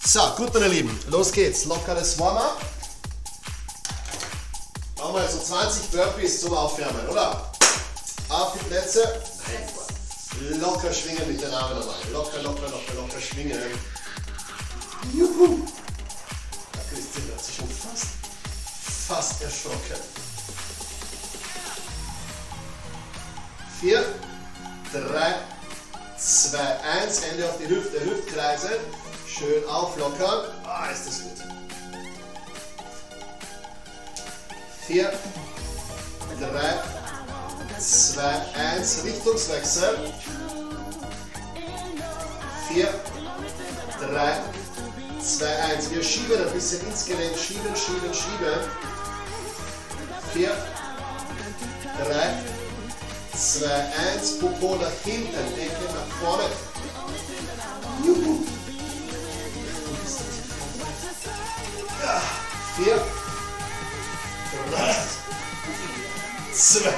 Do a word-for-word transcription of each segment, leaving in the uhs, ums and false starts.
So, gut meine Lieben, los geht's. Lockeres Warm-up. Machen wir so zwanzig Burpees zum Aufwärmen, oder? Auf die Plätze. Nein, locker schwingen mit den Armen nochmal. Locker, locker, locker, locker schwingen. Juhu! Da Christine hat sich schon fast, fast erschrocken. Vier, drei, zwei, eins. Hände auf die Hüfte, Hüftkreise. Schön auflockern. Ah, ist das gut. Vier, drei, zwei, eins. Richtungswechsel. Vier, drei, zwei, eins. Wir schieben ein bisschen ins Gelenk. Schieben, schieben, schieben. Vier, drei, zwei, eins. Popo nach hinten. Decke nach vorne. Juhu. Vier, drei, zwei,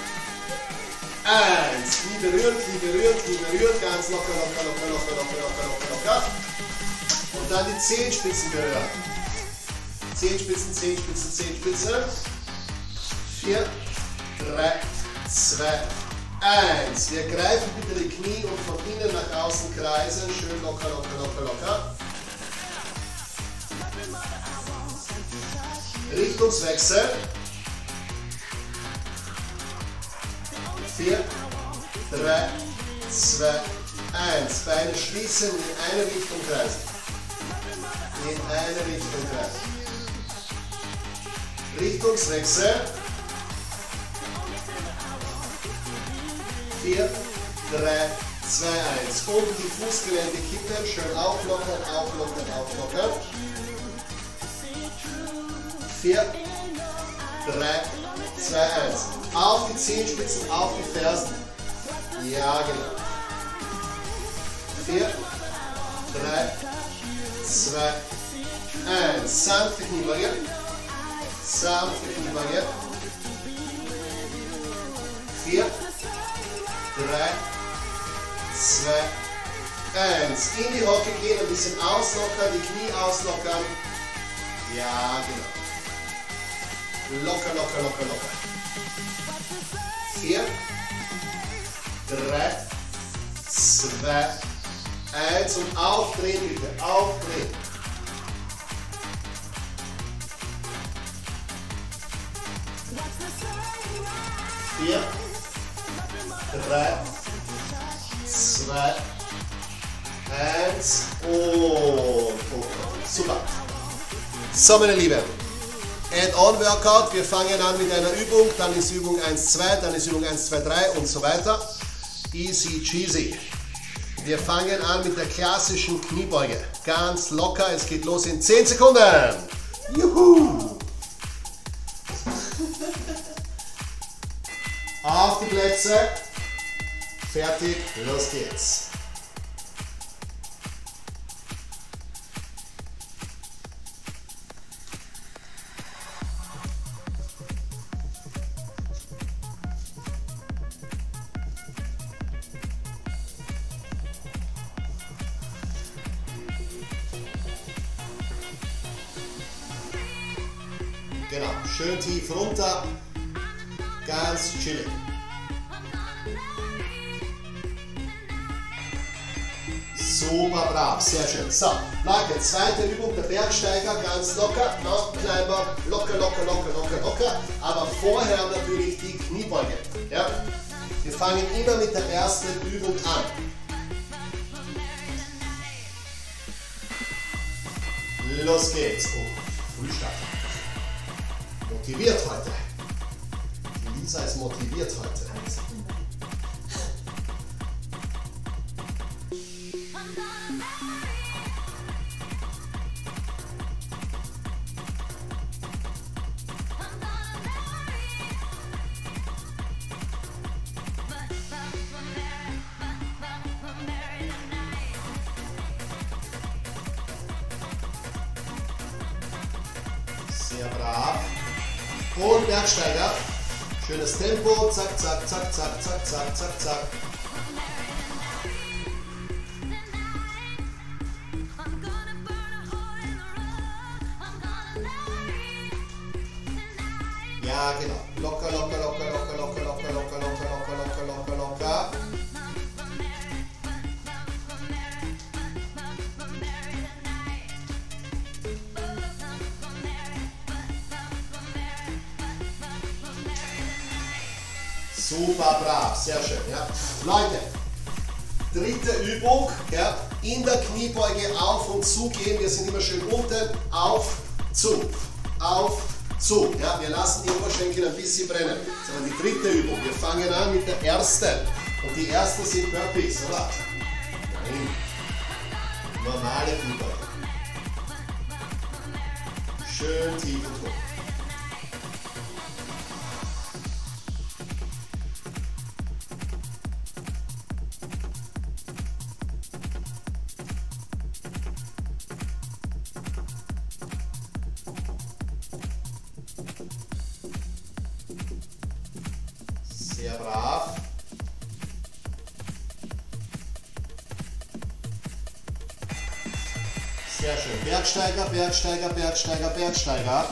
eins. Knie berührt, Knie berührt, Knie berührt. Ganz locker, locker, locker, locker, locker, locker, locker, locker. Und dann die Zehenspitzen berühren. Zehenspitzen, Zehenspitzen, Zehenspitzen. Vier, drei, zwei, eins. Wir greifen bitte die Knie und von innen nach außen kreisen. Schön locker, locker, locker, locker. Richtungswechsel. Vier, drei, zwei, eins. Beine schließen, in eine Richtung kreisen. In eine Richtung kreisen. Richtungswechsel. Vier, drei, zwei, eins. Und die Fußgelenke kippen. Schön auflockern, auflockern, auflockern. Vier, drei, zwei, eins. Auf die Zehenspitzen, auf die Fersen. Ja, genau. Vier, drei, zwei, eins. Sanfte Kniebeuge. Sanfte Kniebeuge. Vier, drei, zwei, eins. In die Hocke gehen, ein bisschen auslockern, die Knie auslockern. Ja, genau. Locker, locker, locker, locker. Vier, drei, zwei, eins und aufdrehen bitte, aufdrehen. Vier, drei, zwei, eins und super. So meine Lieben. Add-on-Workout, wir fangen an mit einer Übung, dann ist Übung eins, zwei, dann ist Übung eins, zwei, drei und so weiter. Easy cheesy. Wir fangen an mit der klassischen Kniebeuge. Ganz locker, es geht los in zehn Sekunden. Juhu! Auf die Plätze. Fertig, los geht's. Genau, schön tief runter, ganz chillig. Super brav, sehr schön. So, Leute, zweite Übung, der Bergsteiger, ganz locker, Mountain Climber, locker, locker, locker, locker, locker, aber vorher natürlich die Kniebeuge. Ja? Wir fangen immer mit der ersten Übung an. Los geht's. Oh, Frühstart. Motiviert heute. Die Lisa ist motiviert heute. Sehr brav. Und Bergsteiger. Schönes Tempo. Zack, zack, zack, zack, zack, zack, zack, zack. Ja, genau. Locker, locker, locker, locker, locker, locker, locker, locker, locker, locker, locker, locker. Super brav, sehr schön. Ja. Leute, dritte Übung, ja, in der Kniebeuge auf und zu gehen. Wir sind immer schön unten, auf, zu, auf, zu. Ja. Wir lassen die Oberschenkel ein bisschen brennen. Das ist aber die dritte Übung. Wir fangen an mit der ersten. Und die ersten sind Burpees, oder? Nein. Normale Kniebeuge. Schön tief und hoch. Sehr brav. Sehr schön. Bergsteiger, Bergsteiger, Bergsteiger, Bergsteiger.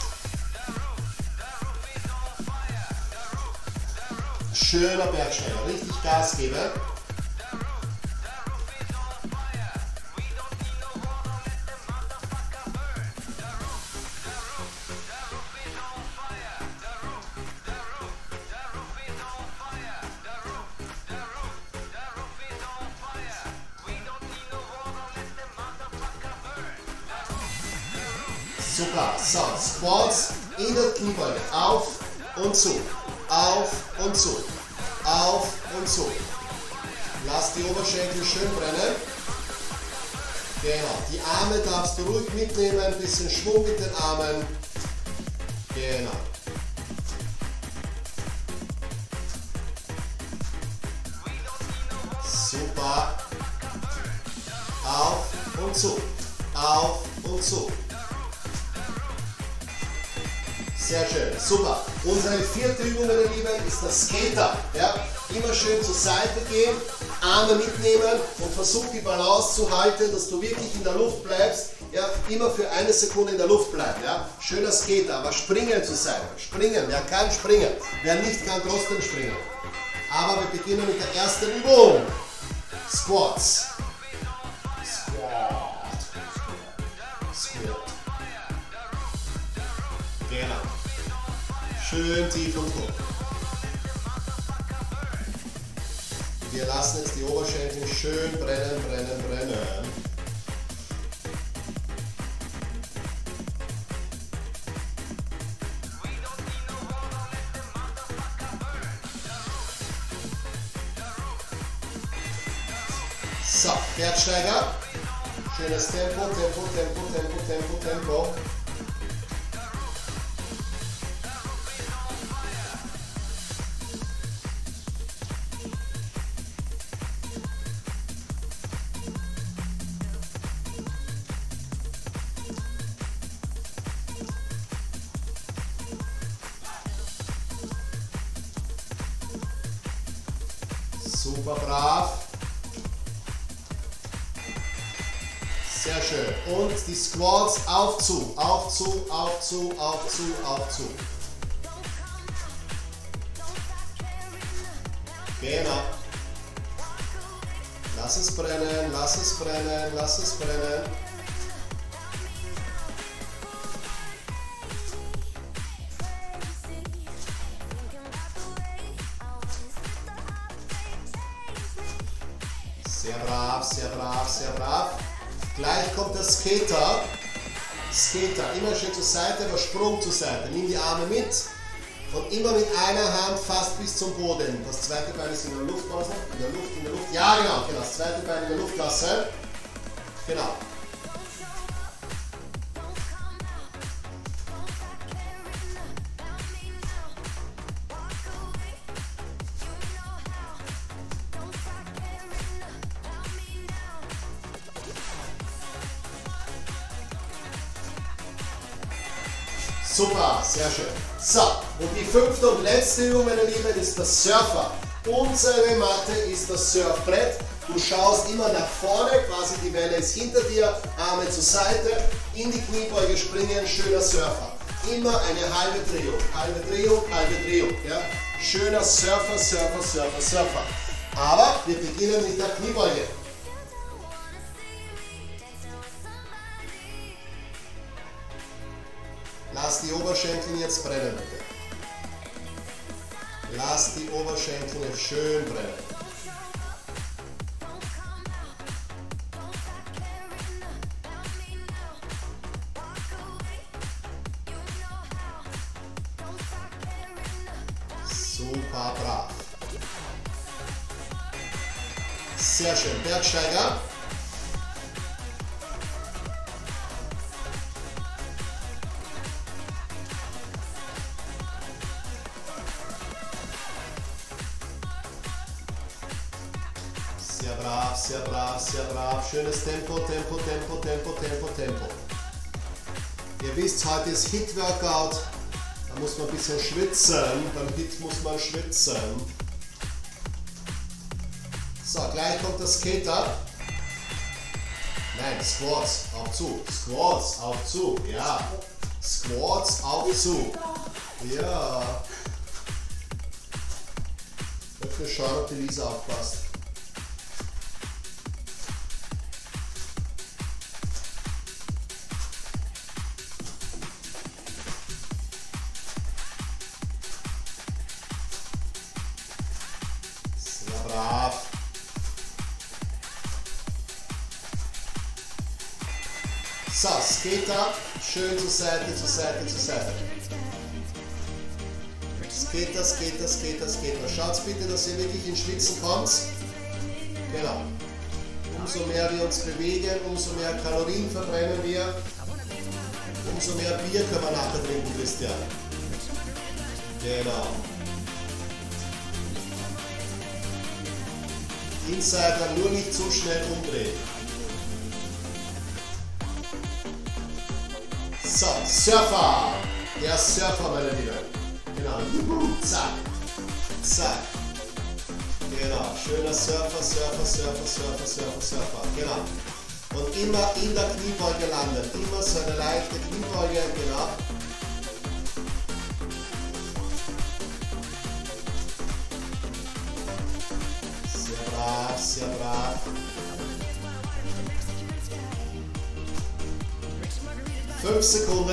Schöner Bergsteiger. Richtig Gas geben. Super, so, Squats in der Kniebeuge, auf und zu, auf und zu, auf und zu. Lass die Oberschenkel schön brennen. Genau, die Arme darfst du ruhig mitnehmen, ein bisschen Schwung mit den Armen. Genau. Super. Auf und zu, auf und zu. Sehr schön, super. Unsere vierte Übung, meine Lieben, ist der Skater. Ja? Immer schön zur Seite gehen, Arme mitnehmen und versuch die Balance zu halten, dass du wirklich in der Luft bleibst. Ja? Immer für eine Sekunde in der Luft bleiben. Ja? Schöner Skater, aber springen zur Seite. Springen, wer kann springen. Wer nicht kann, trotzdem springen. Aber wir beginnen mit der ersten Übung. Squats. Squat. Squat. Genau. Schön tief und hoch. Wir lassen jetzt die Oberschenkel schön brennen, brennen, brennen. So, Bergsteiger. Schönes Tempo, Tempo, Tempo, Tempo, Tempo, Tempo. Super brav. Sehr schön. Und die Squats auf zu, auf zu, auf zu, auf zu, auf zu. Genau. Lass es brennen, lass es brennen, lass es brennen. Sehr brav, sehr brav, sehr brav. Gleich kommt der Skater. Skater, immer schön zur Seite, aber Sprung zur Seite. Nimm die Arme mit und immer mit einer Hand fast bis zum Boden. Das zweite Bein ist in der Luft lassen. In der Luft, in der Luft. Ja, genau, genau. Das zweite Bein in der Luft lassen. Genau. Super, sehr schön. So, und die fünfte und letzte Übung, meine Lieben, ist der Surfer. Unsere Matte ist das Surfbrett. Du schaust immer nach vorne, quasi die Welle ist hinter dir, Arme zur Seite, in die Kniebeuge springen, schöner Surfer. Immer eine halbe Drehung, halbe Drehung, halbe Drehung. Ja? Schöner Surfer, Surfer, Surfer, Surfer. Aber wir beginnen mit der Kniebeuge. Lass die Oberschenkel jetzt brennen, bitte. Lass die Oberschenkel jetzt schön brennen. Super brav. Sehr schön. Bergsteiger. Sehr brav, sehr brav, sehr brav. Schönes Tempo, Tempo, Tempo, Tempo, Tempo, Tempo. Ihr wisst, heute ist Hit-Workout. Da muss man ein bisschen schwitzen. Beim Hit muss man schwitzen. So, gleich kommt der Skater. Nein, Squats, auf zu. Squats, auf zu. Ja. Squats, auf zu. Ja. Ich möchte schauen, ob die Lisa aufpasst. Brav. So, Skater, schön zur Seite, zur Seite, zur Seite. Skater, Skater, Skater, Skater. Schaut bitte, dass ihr wirklich ins Schwitzen kommt. Genau. Umso mehr wir uns bewegen, umso mehr Kalorien verbrennen wir, umso mehr Bier können wir nachher trinken, Christian. Genau. Insider nur nicht zu schnell umdrehen. So, Surfer. Der Surfer, meine Lieben. Genau. Zack. Zack. Genau. Schöner Surfer, Surfer, Surfer, Surfer, Surfer, Surfer. Genau. Und immer in der Kniebeuge landen. Immer so eine leichte Kniebeuge. Genau. Sehr brav. Fünf Sekunden.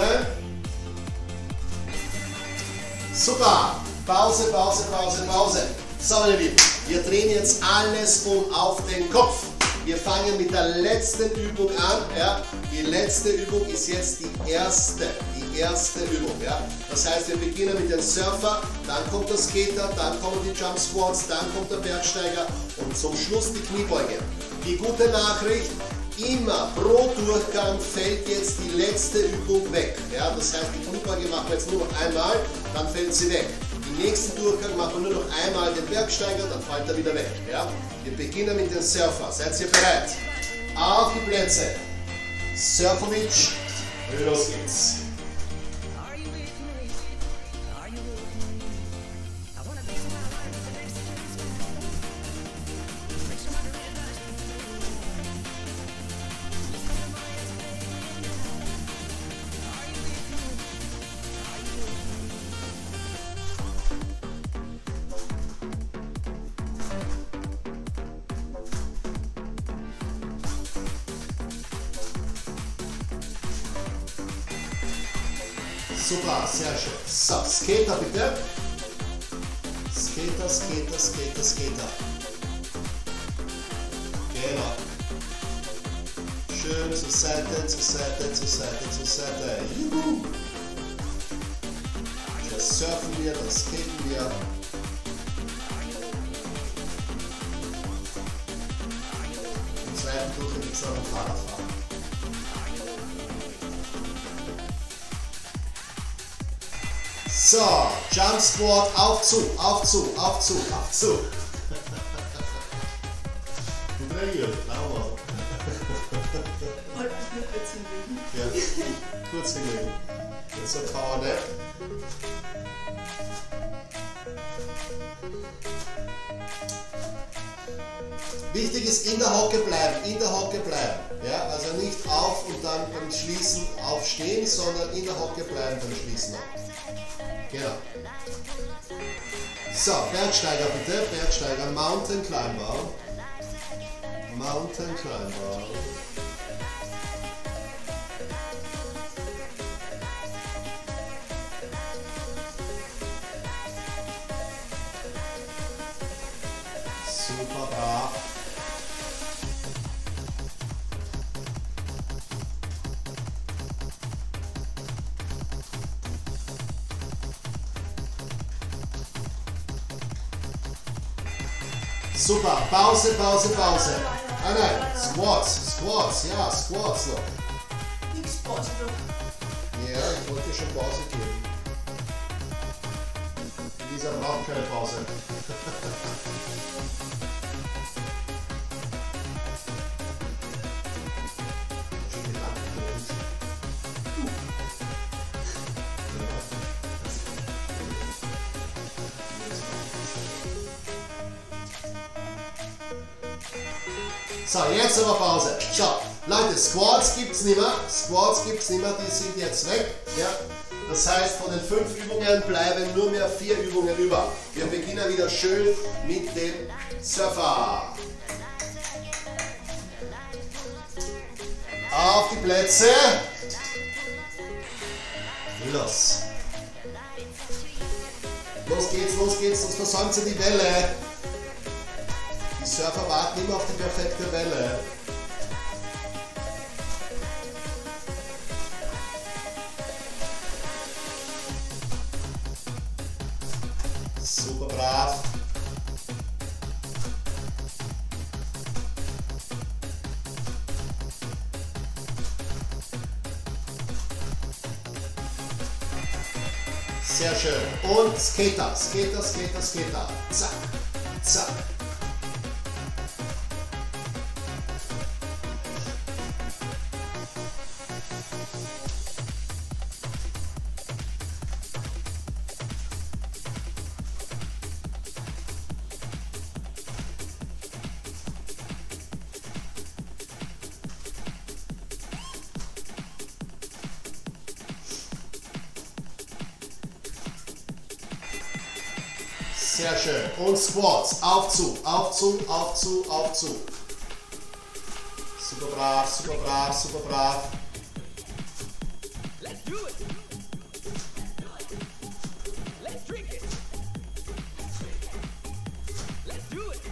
Super. Pause, Pause, Pause, Pause. So, meine Lieben, wir drehen jetzt alles um auf den Kopf. Wir fangen mit der letzten Übung an. Ja. Die letzte Übung ist jetzt die erste. Die erste Übung. Ja. Das heißt, wir beginnen mit dem Surfer, dann kommt der Skater, dann kommen die Jump Squats, dann kommt der Bergsteiger und zum Schluss die Kniebeuge. Die gute Nachricht, immer pro Durchgang fällt jetzt die letzte Übung weg. Ja. Das heißt, die Kniebeuge machen wir jetzt nur noch einmal, dann fällt sie weg. Im nächsten Durchgang machen wir nur noch einmal den Bergsteiger, dann fällt er wieder weg. Ja. Wir beginnen mit dem Surfer. Seid ihr bereit? Auf die Plätze. Surfovic, los geht's. Super, sehr schön. So, Skater bitte. Skater, Skater, Skater, Skater. Genau. Schön zur Seite, zur Seite, zur Seite, zur Seite. Juhu. Das surfen wir, das skaten wir. Im zweiten Durchgang gibt es noch ein Fahrradfahren. So, Jump Squat, auf zu, auf zu, auf zu, auf zu. Ja, kurz hinlegen. Jetzt so Power Nap. Wichtig ist in der Hocke bleiben, in der Hocke bleiben. Ja, also nicht auf und dann beim Schließen aufstehen, sondern in der Hocke bleiben beim Schließen auch. Genau. So, Bergsteiger bitte, Bergsteiger, Mountain Climber. Mountain Climber. Super brav. Super, Pause, Pause, Pause. Ah nein, Squats, Squats, ja, Squats noch. Nix Pause, du. Ja, ich wollte schon Pause geben. Lisa braucht keine Pause. So, jetzt aber Pause. So, Leute, Squats gibt es nicht mehr. Squats gibt es nicht mehr, die sind jetzt weg. Ja? Das heißt, von den fünf Übungen bleiben nur mehr vier Übungen über. Wir beginnen wieder schön mit dem Surfer. Auf die Plätze. Los. Los geht's, los geht's, sonst versäumt ihr die Welle. Die Surfer warten immer auf die perfekte Welle. Super brav. Sehr schön. Und Skater, Skater, Skater, Skater. Zack, zack. Sehr schön. Und Squats. Auf zu, auf zu, auf zu, auf zu. Super brav, super brav, super brav. Let's do it. Let's drink it. Let's do it.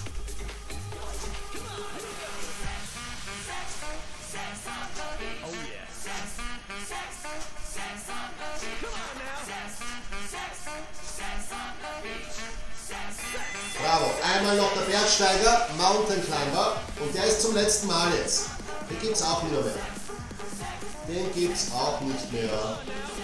Come on. Oh yeah. Come on now. Bravo. Einmal noch der Bergsteiger, Mountain Climber. Und der ist zum letzten Mal jetzt. Den gibt es auch nicht mehr. Den gibt es auch nicht mehr.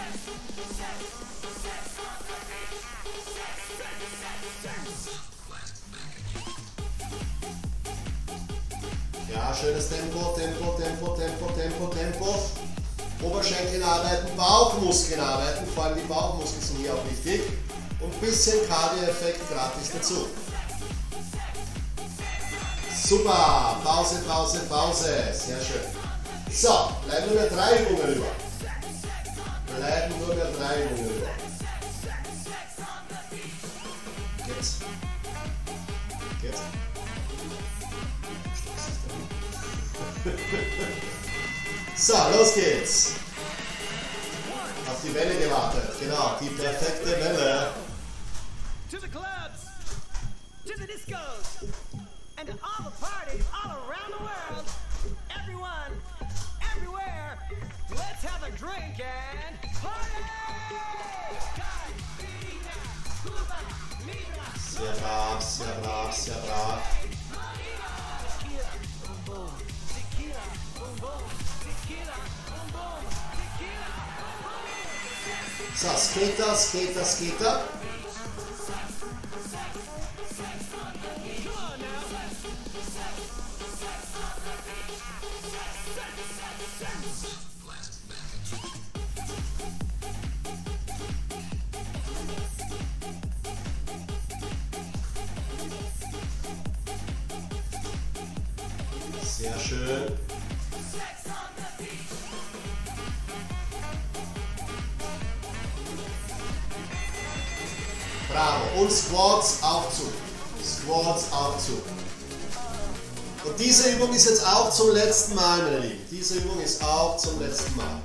Ja, schönes Tempo, Tempo, Tempo, Tempo, Tempo, Tempo. Oberschenkel arbeiten, Bauchmuskeln arbeiten, vor allem die Bauchmuskeln sind hier auch wichtig. Und ein bisschen Cardio-Effekt gratis dazu. Super, Pause, Pause, Pause, sehr schön. So, bleiben nur mehr drei Übungen über. Bleiben nur mehr drei Übungen über. Geht's? Geht's? So, los geht's. Auf die Welle gewartet, genau, die perfekte Welle. To the clubs, to the discos, and to all the parties all around the world. Everyone, everywhere, let's have a drink and party! Sehr brav, sehr brav, sehr brav. So, Skater, Skater, Skater. Sehr schön. Bravo. Und Squats, Aufzug. Squats, Aufzug. Und diese Übung ist jetzt auch zum letzten Mal, meine Lieben. Diese Übung ist auch zum letzten Mal.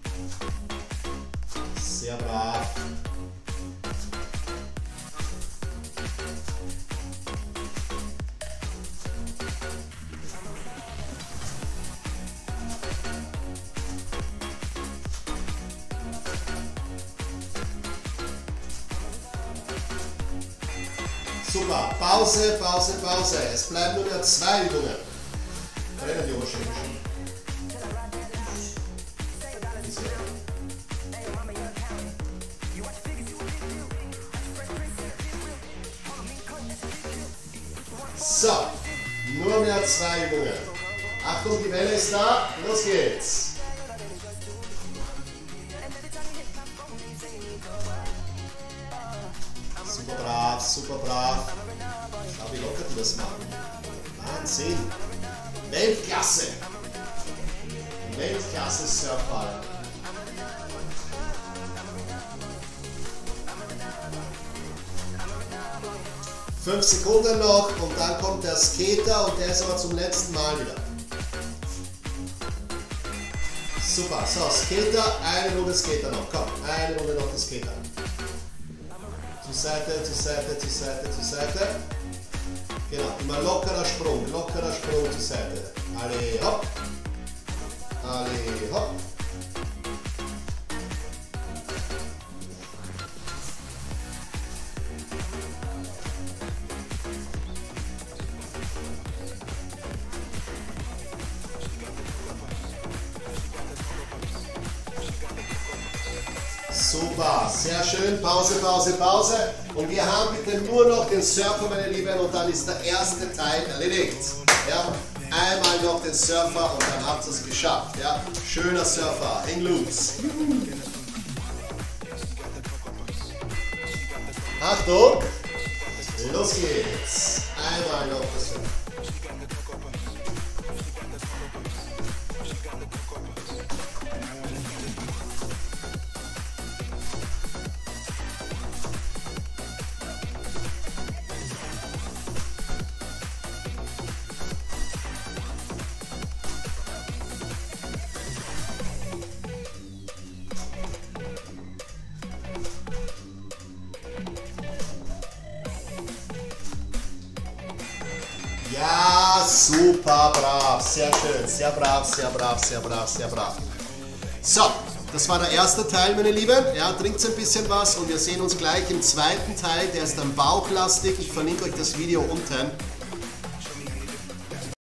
Sehr brav. Super, Pause, Pause, Pause. Es bleiben nur mehr zwei Übungen. Rennen die Oberschenkel schon. So, nur mehr zwei Übungen. Achtung, die Welle ist da. Los geht's. Super brav, super brav. Schau, wie locker die das machen. Wahnsinn. Weltklasse. Weltklasse Surfball. Fünf Sekunden noch und dann kommt der Skater und der ist aber zum letzten Mal wieder. Super, so Skater, eine Runde Skater noch. Komm, eine Runde noch der Skater. Zur Seite, zur Seite, zur Seite, zur Seite. Genau, immer lockerer Sprung, lockerer Sprung zur Seite. Alle hopp. Alle hopp. Super, sehr schön. Pause, Pause, Pause. Und wir haben bitte nur noch den Surfer, meine Lieben, und dann ist der erste Teil erledigt. Ja? Einmal noch den Surfer und dann habt ihr es geschafft. Ja? Schöner Surfer, hang loose. Achtung, los geht's. Einmal noch der Surfer. Ja, super brav, sehr schön, sehr brav, sehr brav, sehr brav, sehr brav. So, das war der erste Teil, meine Lieben. Ja, trinkt ein bisschen was und wir sehen uns gleich im zweiten Teil. Der ist dann bauchlastig. Ich verlinke euch das Video unten.